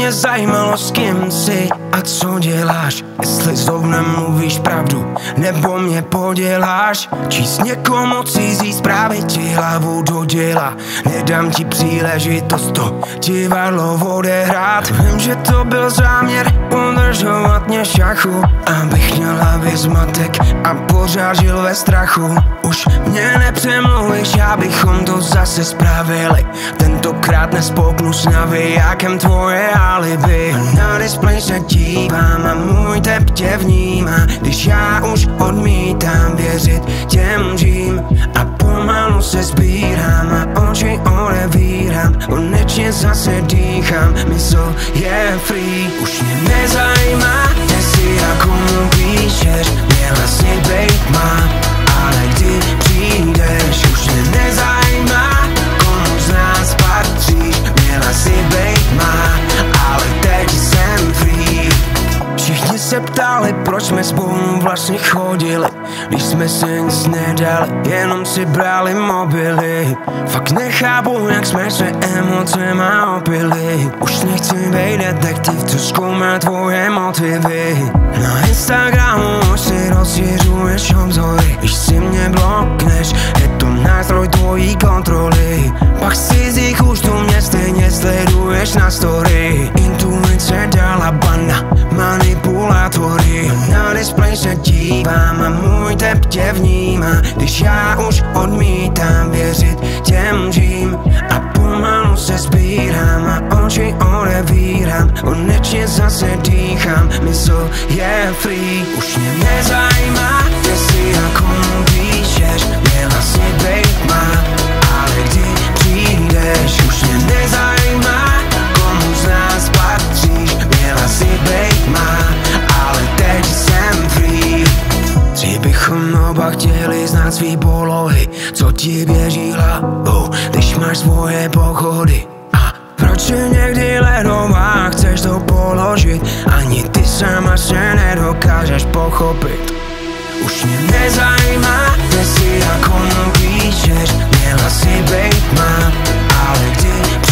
mě zajímalo, s kým jsi a co děláš. Jestli zrovna mluvíš pravdu, nebo mě poděláš. Číst někomu cizí zprávy ti hlavu do děla. Nedám ti příležitost to divadlo odehrát. Vím, že to byl záměr udržovat mě šachu, abych měl hlavě zmatek a pořád žil ve strachu. Už mě nepřemluvíš, abychom to zase spravili. Tentokrát nespolknu s navijákem tvoje alibi. Na displej se dívám a můj tep tě vnímá, když já už odmítám věřit těm lžím. A pomalu se sbírám a oči odevírám, konečně zase dýchám, mysl je free. Už mě nezajímá, jestli a komu píšeš, měla si bejt má, ale kdy přijdeš. Už mě nezajímá, komu z nás patříš, měla si bejt má, ale teď jsem free. Všichni se ptali, proč jsme spolu vlastně chodili, když jsme si nic nedali, jenom si brali mobily. Fakt nechápu, jak jsme se emocema opili. Už nechci být detektiv, co zkoumá tvoje motivy. Na Instagramu už si rozšiřuješ obzory, když si mě blokneš, je to nástroj tvojí kontroly. Pak z cizích účtů mě stejně sleduješ na story. Intuice dala banda, manipulátory. Na displej se dívám a můj tep tě vnímá, když já už odmítám věřit těm lžím. A pomalu se sbírám a oči odevírám, konečně zase dýchám, mysl je free. Už mě nezajímá, jestli a komu píšeš, měla si bejt má, ale kdy přijdeš. Už mě nezajímá, komu z nás patříš, měla si bejt má, ale teď jsem free. Dřív bychom oba chtěli znát svý polohy, co ti běží hlavou, když máš svoje pochody. A proč je někdy ledová, chceš to položit, ani ty sama se nedokážeš pochopit. Už mě nezajímá, jestli a komu píšeš, měla si bejt má, ale kdy